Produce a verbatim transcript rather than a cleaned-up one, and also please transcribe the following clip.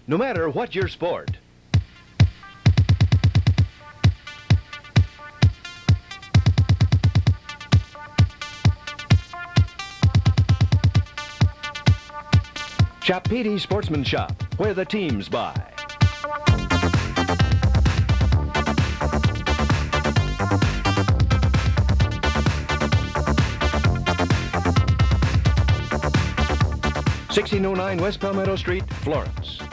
no matter what your sport. Shop Peedee Sportsman Shop, where the teams buy. sixteen oh nine West Palmetto Street, Florence.